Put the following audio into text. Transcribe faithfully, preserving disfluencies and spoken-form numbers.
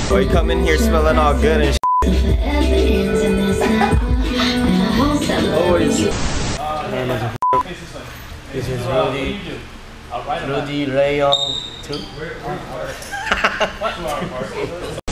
Oh, you come in here smelling all good and shit. Always. This is Rudy. Rudy Rayon two.